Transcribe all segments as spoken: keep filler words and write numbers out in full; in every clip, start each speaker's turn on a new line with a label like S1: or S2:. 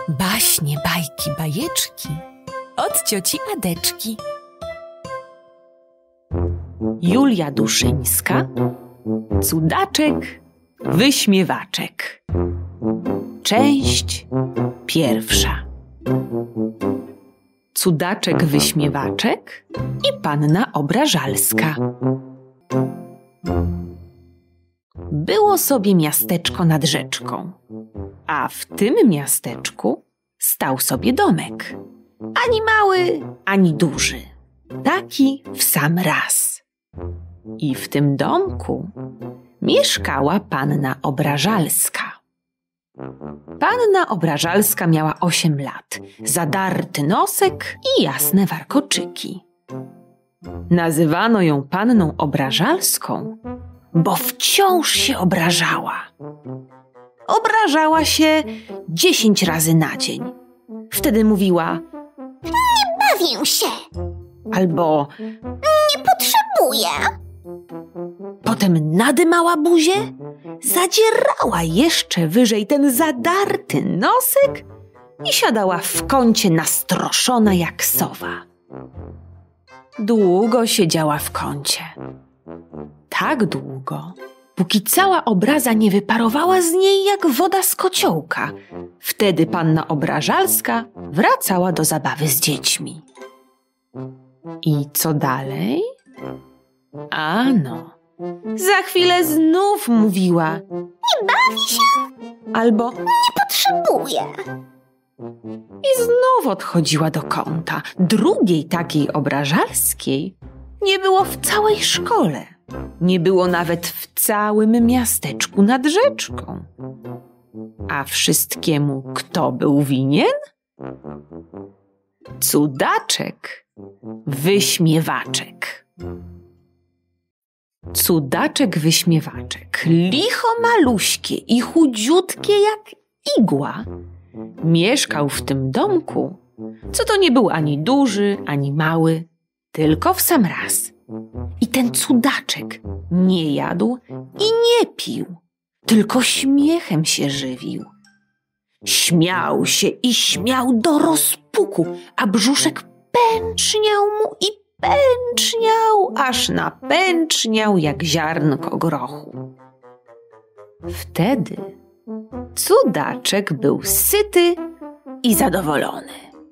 S1: Baśnie, bajki, bajeczki od cioci Adeczki. Julia Duszyńska, Cudaczek, wyśmiewaczek. Część pierwsza. Cudaczek, wyśmiewaczek i panna obrażalska. Było sobie miasteczko nad rzeczką, a w tym miasteczku stał sobie domek. Ani mały, ani duży. Taki w sam raz. I w tym domku mieszkała panna obrażalska. Panna obrażalska miała osiem lat, zadarty nosek i jasne warkoczyki. Nazywano ją panną obrażalską, bo wciąż się obrażała. Obrażała się dziesięć razy na dzień. Wtedy mówiła:
S2: nie bawię się.
S1: Albo
S2: nie potrzebuję.
S1: Potem nadymała buzię, zadzierała jeszcze wyżej ten zadarty nosek i siadała w kącie nastroszona jak sowa. Długo siedziała w kącie. Tak długo, póki cała obraza nie wyparowała z niej jak woda z kociołka. Wtedy panna obrażalska wracała do zabawy z dziećmi. I co dalej? Ano, za chwilę znów mówiła:
S2: nie bawi się.
S1: Albo
S2: nie potrzebuję.
S1: I znów odchodziła do kąta. Drugiej takiej obrażalskiej nie było w całej szkole. Nie było nawet w całym miasteczku nad rzeczką. A wszystkiemu kto był winien? Cudaczek, wyśmiewaczek. Cudaczek, wyśmiewaczek, licho maluśkie i chudziutkie jak igła, mieszkał w tym domku, co to nie był ani duży, ani mały, tylko w sam raz. I ten cudaczek nie jadł i nie pił, tylko śmiechem się żywił. Śmiał się i śmiał do rozpuku, a brzuszek pęczniał mu i pęczniał, aż napęczniał jak ziarnko grochu. Wtedy cudaczek był syty i zadowolony.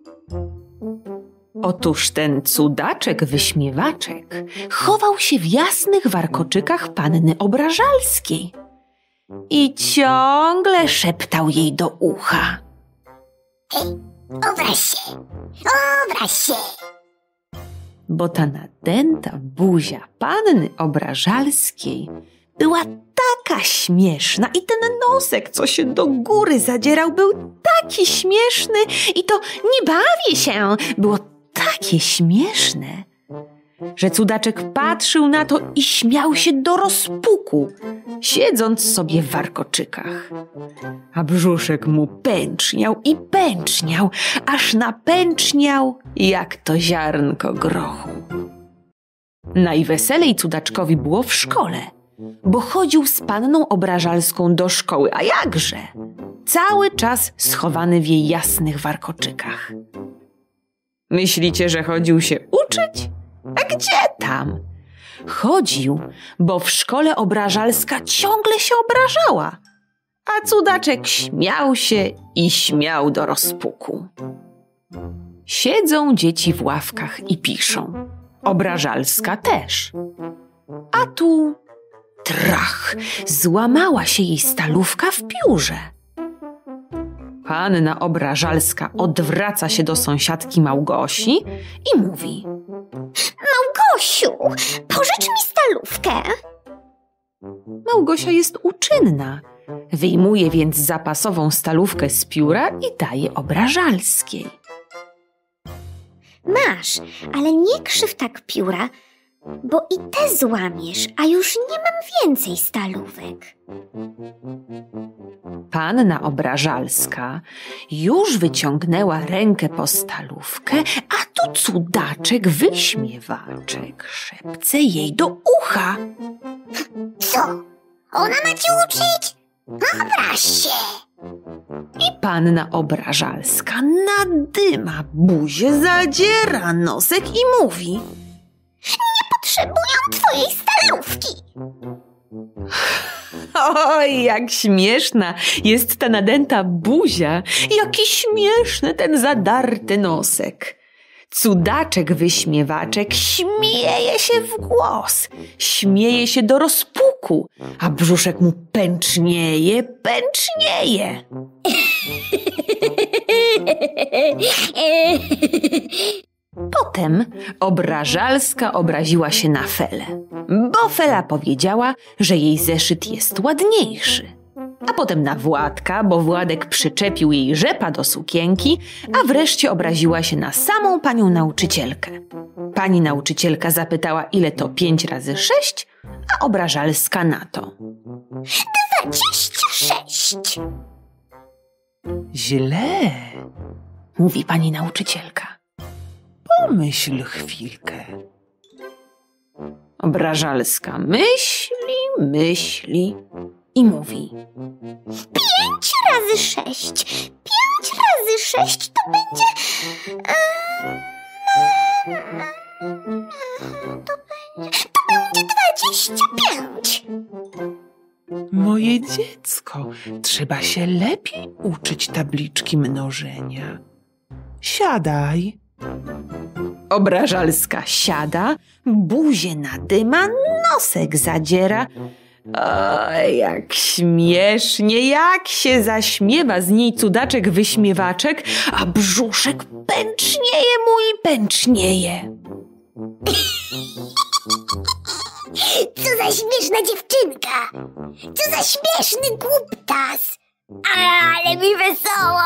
S1: Otóż ten cudaczek, wyśmiewaczek chował się w jasnych warkoczykach panny obrażalskiej i ciągle szeptał jej do ucha:
S2: hej, obraź się, obraź się.
S1: Bo ta nadęta buzia panny obrażalskiej była taka śmieszna i ten nosek, co się do góry zadzierał, był taki śmieszny i to nie bawię się było takie śmieszne, że cudaczek patrzył na to i śmiał się do rozpuku, siedząc sobie w warkoczykach. A brzuszek mu pęczniał i pęczniał, aż napęczniał jak to ziarnko grochu. Najweselej cudaczkowi było w szkole, bo chodził z panną obrażalską do szkoły, a jakże? Cały czas schowany w jej jasnych warkoczykach. Myślicie, że chodził się uczyć? A gdzie tam? Chodził, bo w szkole obrażalska ciągle się obrażała, a cudaczek śmiał się i śmiał do rozpuku. Siedzą dzieci w ławkach i piszą. Obrażalska też. A tu trach, złamała się jej stalówka w piórze. Panna obrażalska odwraca się do sąsiadki Małgosi i mówi:
S2: Małgosiu, pożycz mi stalówkę.
S1: Małgosia jest uczynna. Wyjmuje więc zapasową stalówkę z pióra i daje obrażalskiej.
S2: Masz, ale nie krzyw tak pióra, bo i te złamiesz, a już nie mam więcej stalówek.
S1: Panna obrażalska już wyciągnęła rękę po stalówkę, a tu cudaczek, wyśmiewaczek szepce jej do ucha:
S2: co? Ona ma cię uczyć? Obraź się.
S1: I panna obrażalska nadyma buzię, zadziera nosek i mówi:
S2: Nie potrzebują twojej stalówki.
S1: Oj, jak śmieszna jest ta nadęta buzia, jaki śmieszny ten zadarty nosek. Cudaczek wyśmiewaczek śmieje się w głos, śmieje się do rozpuku, a brzuszek mu pęcznieje, pęcznieje. Potem obrażalska obraziła się na Felę, bo Fela powiedziała, że jej zeszyt jest ładniejszy. A potem na Władka, bo Władek przyczepił jej rzepa do sukienki, a wreszcie obraziła się na samą panią nauczycielkę. Pani nauczycielka zapytała, ile to pięć razy sześć, a obrażalska na to:
S2: Dwadzieścia sześć.
S1: Źle, mówi pani nauczycielka. Pomyśl chwilkę. Obrażalska myśli, myśli i mówi:
S2: Pięć razy sześć. Pięć razy sześć to będzie... To będzie... To będzie dwadzieścia pięć.
S3: Moje dziecko, trzeba się lepiej uczyć tabliczki mnożenia. Siadaj.
S1: Obrażalska siada, buzię nadyma, nosek zadziera. O, jak śmiesznie, jak się zaśmiewa z niej cudaczek wyśmiewaczek, a brzuszek pęcznieje mu i pęcznieje.
S2: Co za śmieszna dziewczynka. Co za śmieszny głuptas. Ale mi wesoło.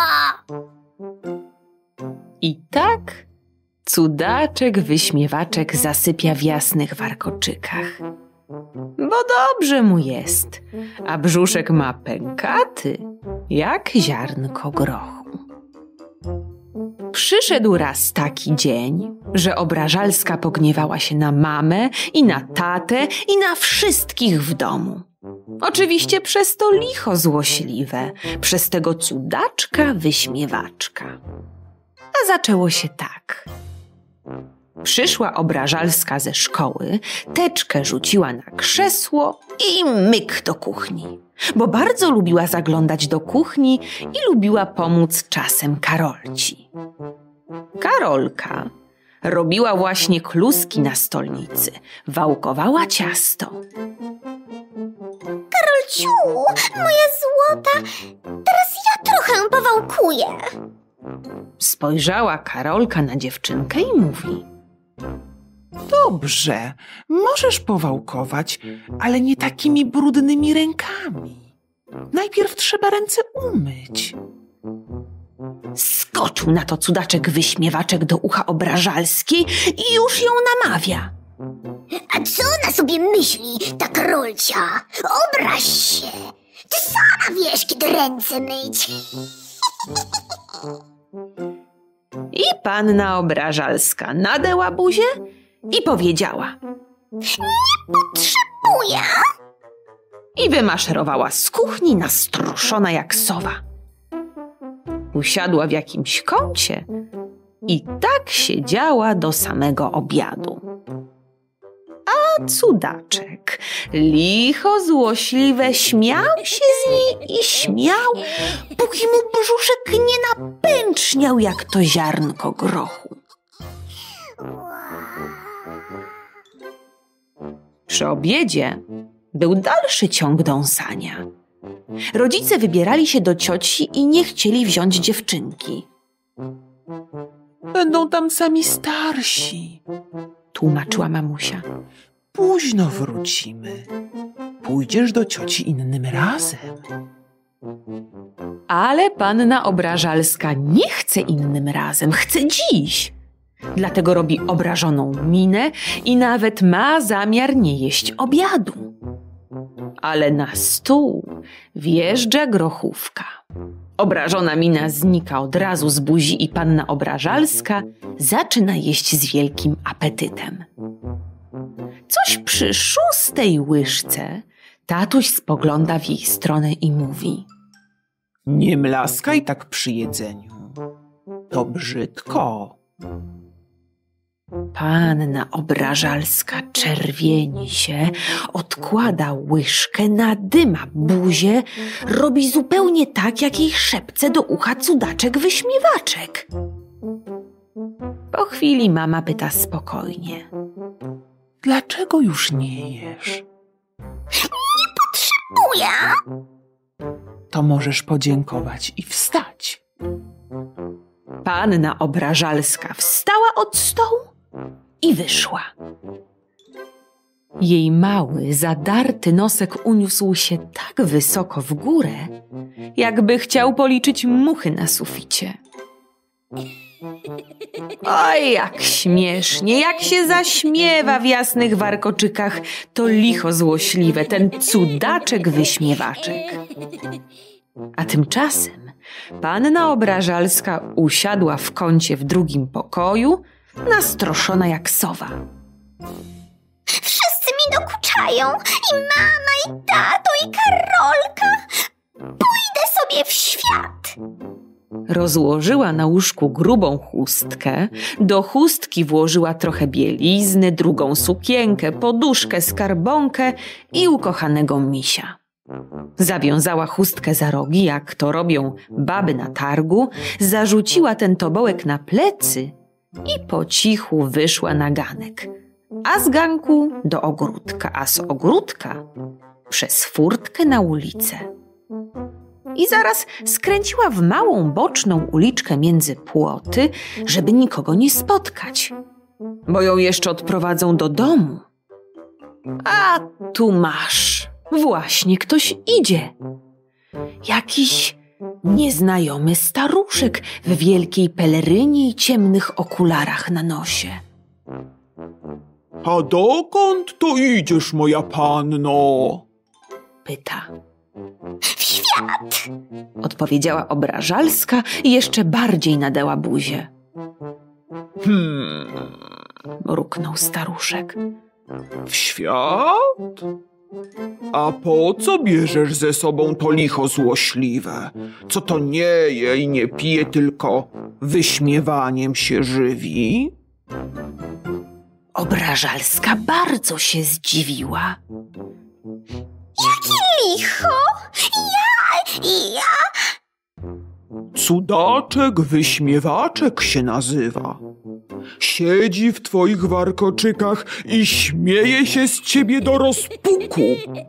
S1: I tak cudaczek wyśmiewaczek zasypia w jasnych warkoczykach. Bo dobrze mu jest, a brzuszek ma pękaty jak ziarnko grochu. Przyszedł raz taki dzień, że obrażalska pogniewała się na mamę i na tatę i na wszystkich w domu. Oczywiście przez to licho złośliwe, przez tego cudaczka wyśmiewaczka. A zaczęło się tak. Przyszła obrażalska ze szkoły, teczkę rzuciła na krzesło i myk do kuchni, bo bardzo lubiła zaglądać do kuchni i lubiła pomóc czasem Karolci. Karolka robiła właśnie kluski na stolnicy, wałkowała ciasto.
S2: Karolciu, moja złota, teraz ja trochę powałkuję.
S1: Spojrzała Karolka na dziewczynkę i mówi:
S3: Dobrze, możesz powałkować, ale nie takimi brudnymi rękami. Najpierw trzeba ręce umyć.
S1: Skoczył na to cudaczek wyśmiewaczek do ucha obrażalskiej i już ją namawia.
S2: A co ona sobie myśli, ta Karolcia? Obraź się. Ty sama wiesz, kiedy ręce myć.
S1: I panna obrażalska nadęła buzię i powiedziała:
S2: Nie potrzebuję.
S1: I wymaszerowała z kuchni nastruszona jak sowa. Usiadła w jakimś kącie i tak siedziała do samego obiadu. A cudaczek, licho złośliwe, śmiał się z niej i śmiał, póki mu brzuszek nie napęczniał jak to ziarnko grochu. Przy obiedzie był dalszy ciąg dąsania. Rodzice wybierali się do cioci i nie chcieli wziąć dziewczynki.
S3: Będą tam sami starsi,
S1: tłumaczyła mamusia.
S3: Późno wrócimy. Pójdziesz do cioci innym razem.
S1: Ale panna obrażalska nie chce innym razem, chce dziś. Dlatego robi obrażoną minę i nawet ma zamiar nie jeść obiadu. Ale na stół wjeżdża grochówka. Obrażona mina znika od razu z buzi i panna obrażalska zaczyna jeść z wielkim apetytem. Coś przy szóstej łyżce tatuś spogląda w jej stronę i mówi:
S3: Nie mlaskaj tak przy jedzeniu. To brzydko.
S1: Panna obrażalska czerwieni się, odkłada łyżkę, nadyma buzię, robi zupełnie tak, jak jej szepce do ucha cudaczek wyśmiewaczek. Po chwili mama pyta spokojnie.
S3: Dlaczego już nie jesz?
S2: Nie potrzebuję.
S3: To możesz podziękować i wstać.
S1: Panna obrażalska wstała od stołu i wyszła. Jej mały, zadarty nosek uniósł się tak wysoko w górę, jakby chciał policzyć muchy na suficie. Oj, jak śmiesznie, jak się zaśmiewa w jasnych warkoczykach, to licho złośliwe, ten cudaczek wyśmiewaczek. A tymczasem panna obrażalska usiadła w kącie w drugim pokoju, nastroszona jak sowa.
S2: Wszyscy mi dokuczają. I mama, i tato, i Karolka. Pójdę sobie w świat.
S1: Rozłożyła na łóżku grubą chustkę, do chustki włożyła trochę bielizny, drugą sukienkę, poduszkę, skarbonkę i ukochanego misia. Zawiązała chustkę za rogi, jak to robią baby na targu, zarzuciła ten tobołek na plecy i po cichu wyszła na ganek. A z ganku do ogródka, a z ogródka przez furtkę na ulicę. I zaraz skręciła w małą boczną uliczkę między płoty, żeby nikogo nie spotkać, bo ją jeszcze odprowadzą do domu. A tu masz, właśnie ktoś idzie. Jakiś nieznajomy staruszek w wielkiej pelerynie i ciemnych okularach na nosie.
S3: A dokąd to idziesz, moja panno?
S1: Pyta.
S2: W świat.
S1: Odpowiedziała obrażalska i jeszcze bardziej nadęła buzię.
S3: Hmm,
S1: Mruknął staruszek.
S3: w świat? A po co bierzesz ze sobą to licho złośliwe, co to nie je i nie pije, tylko wyśmiewaniem się żywi?
S1: Obrażalska bardzo się zdziwiła.
S2: Jakie licho? Ja, ja.
S3: Cudaczek wyśmiewaczek się nazywa. Siedzi w twoich warkoczykach i śmieje się z ciebie do rozpuku.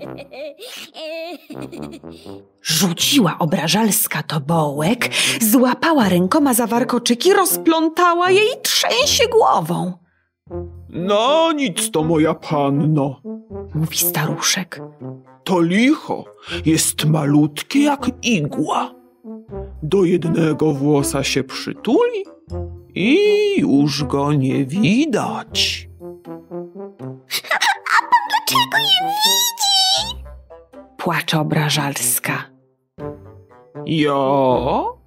S1: Rzuciła obrażalska tobołek, złapała rękoma za warkoczyki, rozplątała je i trzęsie głową.
S3: No nic to, moja panno.
S1: Mówi staruszek.
S3: To licho jest malutkie jak igła. Do jednego włosa się przytuli i już go nie widać.
S2: A pan dlaczego nie widzi?
S1: Płacze obrażalska.
S3: Ja?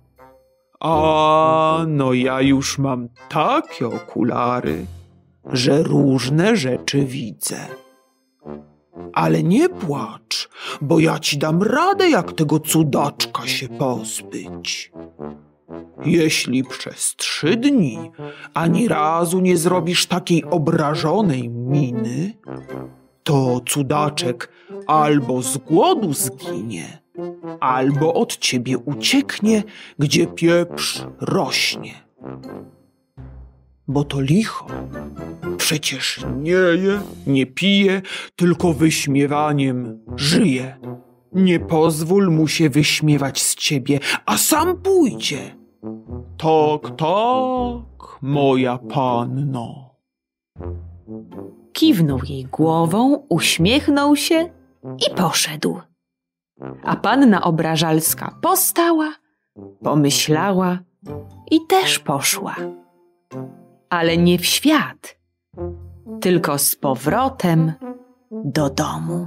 S3: A no ja już mam takie okulary, że różne rzeczy widzę. Ale nie płacz, bo ja ci dam radę, jak tego cudaczka się pozbyć. Jeśli przez trzy dni ani razu nie zrobisz takiej obrażonej miny, to cudaczek albo z głodu zginie, albo od ciebie ucieknie, gdzie pieprz rośnie. Bo to licho przecież nie je, nie pije, tylko wyśmiewaniem żyje. Nie pozwól mu się wyśmiewać z ciebie, a sam pójdzie. Tak, tak, moja panno.
S1: Kiwnął jej głową, uśmiechnął się i poszedł. A panna obrażalska postała, pomyślała i też poszła. Ale nie w świat, tylko z powrotem do domu.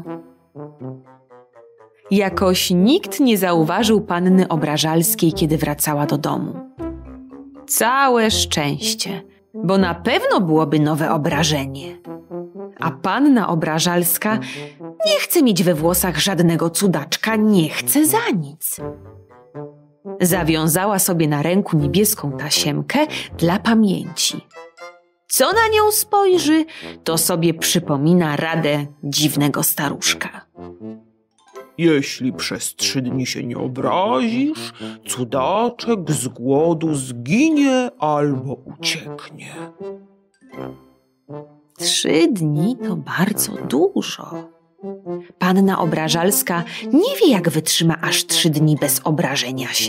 S1: Jakoś nikt nie zauważył panny obrażalskiej, kiedy wracała do domu. Całe szczęście, bo na pewno byłoby nowe obrażenie. A panna obrażalska nie chce mieć we włosach żadnego cudaczka, nie chce za nic. Zawiązała sobie na ręku niebieską tasiemkę dla pamięci. Co na nią spojrzy, to sobie przypomina radę dziwnego staruszka.
S3: Jeśli przez trzy dni się nie obrazisz, cudaczek z głodu zginie albo ucieknie.
S1: Trzy dni to bardzo dużo. Panna Obrażalska nie wie, jak wytrzyma aż trzy dni bez obrażenia się.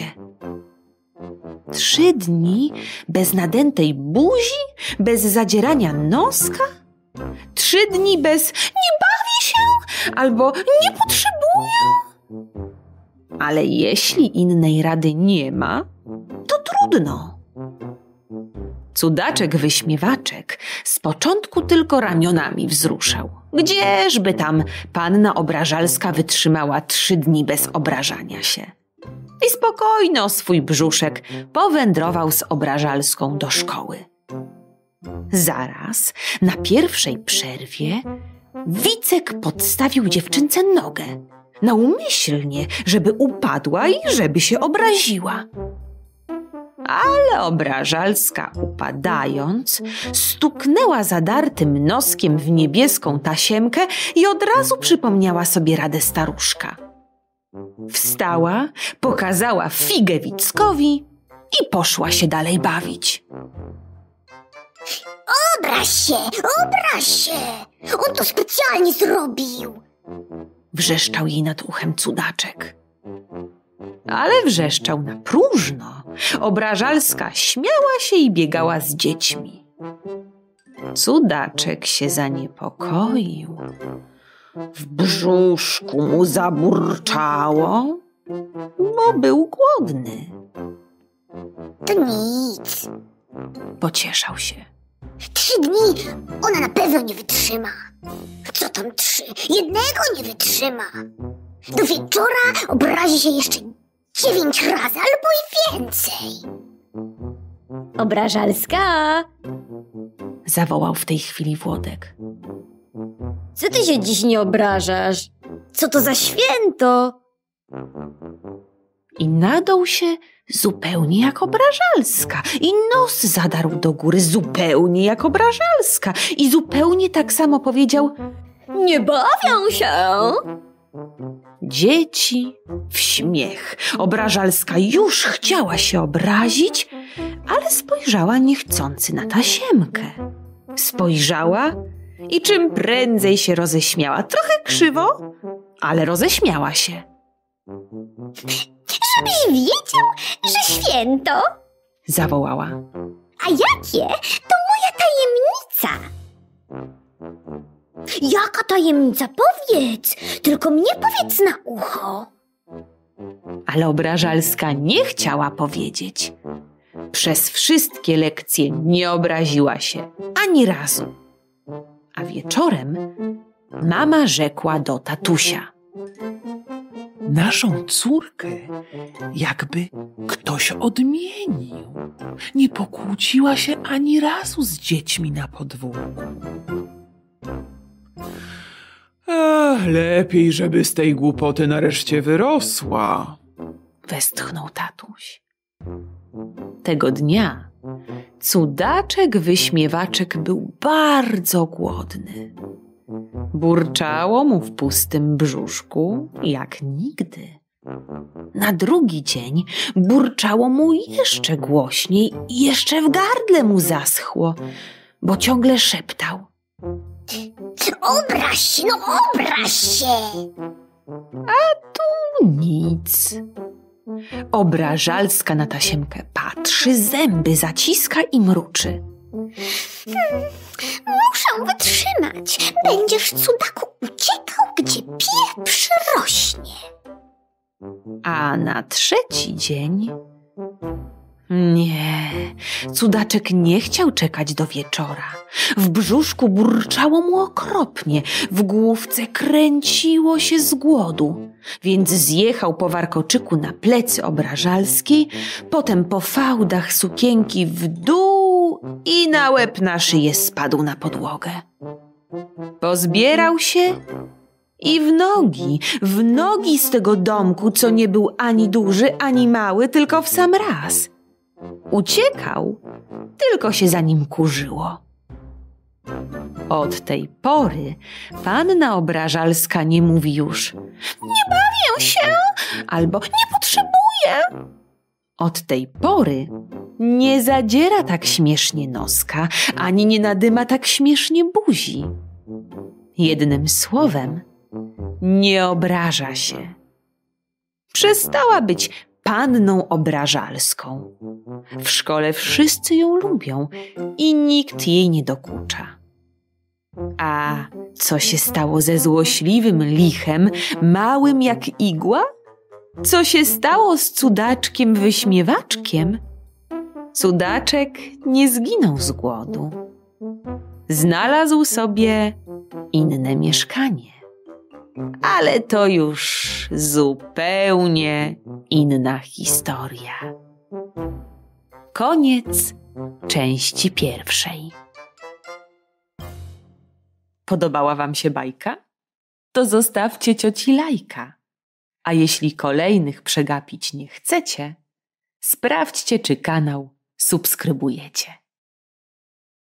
S1: Trzy dni bez nadętej buzi, bez zadzierania noska? Trzy dni bez nie bawię się albo nie potrzebuję? Ale jeśli innej rady nie ma, to trudno. Cudaczek wyśmiewaczek z początku tylko ramionami wzruszał. Gdzieżby tam panna Obrażalska wytrzymała trzy dni bez obrażania się. I spokojny o swój brzuszek powędrował z Obrażalską do szkoły. Zaraz na pierwszej przerwie Wicek podstawił dziewczynce nogę. Naumyślnie, żeby upadła i żeby się obraziła. Ale Obrażalska, upadając, stuknęła zadartym noskiem w niebieską tasiemkę i od razu przypomniała sobie radę staruszka. Wstała, pokazała figę Wickowi i poszła się dalej bawić.
S2: Obraź się, obraź się! On to specjalnie zrobił!
S1: Wrzeszczał jej nad uchem cudaczek. Ale wrzeszczał na próżno. Obrażalska śmiała się i biegała z dziećmi. Cudaczek się zaniepokoił. W brzuszku mu zaburczało, bo był głodny.
S2: To nic.
S1: Pocieszał się.
S2: Trzy dni ona na pewno nie wytrzyma. Co tam trzy? Jednego nie wytrzyma. Do wieczora obrazi się jeszcze dziewięć razy albo i więcej. Obrażalska!
S1: Zawołał w tej chwili Włodek.
S2: Co ty się dziś nie obrażasz? Co to za święto?
S1: I nadął się zupełnie jak Obrażalska. I nos zadarł do góry zupełnie jak Obrażalska. I zupełnie tak samo powiedział:
S2: Nie bawią się!
S1: Dzieci w śmiech. Obrażalska już chciała się obrazić, ale spojrzała niechcący na tasiemkę. Spojrzała i czym prędzej się roześmiała. Trochę krzywo, ale roześmiała się.
S2: Żebyś wiedział, że święto!
S1: Zawołała.
S2: A jakie? To moja tajemnica! Jaka tajemnica? Powiedz! Tylko mnie powiedz na ucho!
S1: Ale Obrażalska nie chciała powiedzieć. Przez wszystkie lekcje nie obraziła się ani razu. A wieczorem mama rzekła do tatusia:
S3: Naszą córkę jakby ktoś odmienił. Nie pokłóciła się ani razu z dziećmi na podwórku. Ech, lepiej, żeby z tej głupoty nareszcie wyrosła.
S1: Westchnął tatuś. Tego dnia cudaczek wyśmiewaczek był bardzo głodny. Burczało mu w pustym brzuszku jak nigdy. Na drugi dzień burczało mu jeszcze głośniej i jeszcze w gardle mu zaschło, bo ciągle szeptał:
S2: Obraź się, no obraź się!
S1: Nic. Obrażalska na tasiemkę patrzy, zęby zaciska i mruczy.
S2: Hmm, muszę wytrzymać. Będziesz, cudaku, uciekał, gdzie pieprz rośnie.
S1: A na trzeci dzień... Nie, cudaczek nie chciał czekać do wieczora. W brzuszku burczało mu okropnie, w główce kręciło się z głodu, więc zjechał po warkoczyku na plecy Obrażalskiej, potem po fałdach sukienki w dół i na łeb na szyję spadł na podłogę. Pozbierał się I w nogi, w nogi z tego domku, co nie był ani duży, ani mały, tylko w sam raz. Uciekał, tylko się za nim kurzyło. Od tej pory panna obrażalska nie mówi już „nie bawię się” albo „nie potrzebuję”. Od tej pory nie zadziera tak śmiesznie noska, ani nie nadyma tak śmiesznie buzi. Jednym słowem, nie obraża się. Przestała być panną obrażalską. W szkole wszyscy ją lubią i nikt jej nie dokucza. A co się stało ze złośliwym lichem, małym jak igła? Co się stało z cudaczkiem wyśmiewaczkiem? Cudaczek nie zginął z głodu. Znalazł sobie inne mieszkanie. Ale to już zupełnie inna historia. Koniec części pierwszej. Podobała wam się bajka? To zostawcie cioci lajka. A jeśli kolejnych przegapić nie chcecie, sprawdźcie, czy kanał subskrybujecie.